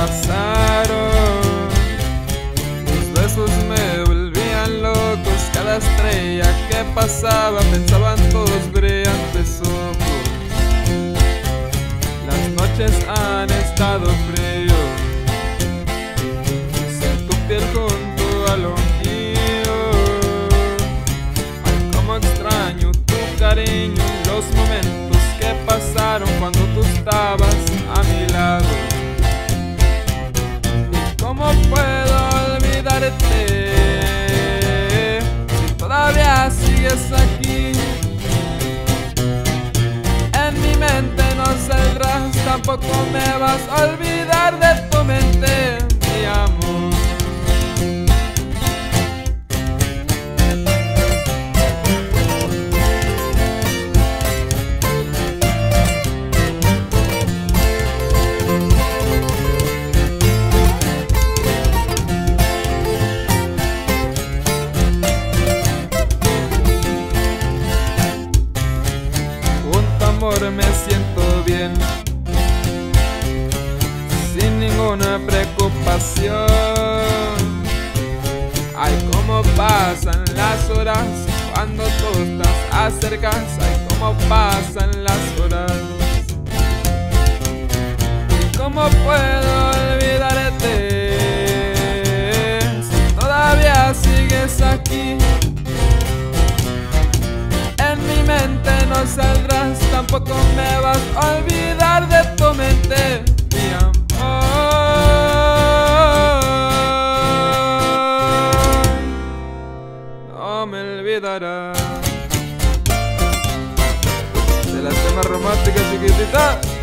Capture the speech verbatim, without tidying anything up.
pasaron. Tus besos me volvían locos, cada estrella que pasaba pensaban todos brillantes ojos. Las noches han estado frío, sin tu piel junto a lo mío. Ay, cómo extraño tu cariño, los momentos que pasaron cuando tú estabas a mi lado. ¿Y cómo puedo olvidarte si todavía sigues aquí? En mi mente no saldrás, tampoco me vas a olvidar de tu mente, mi amor. Me siento bien, sin ninguna preocupación. Ay, cómo pasan las horas cuando tú estás acercas. Ay, cómo pasan las horas. ¿Y cómo puedo olvidarte si todavía sigues aquí? En mi mente no saldrás, tampoco me vas a olvidar de tu mente, mi amor. No me olvidarás de las temas románticas, chiquitita.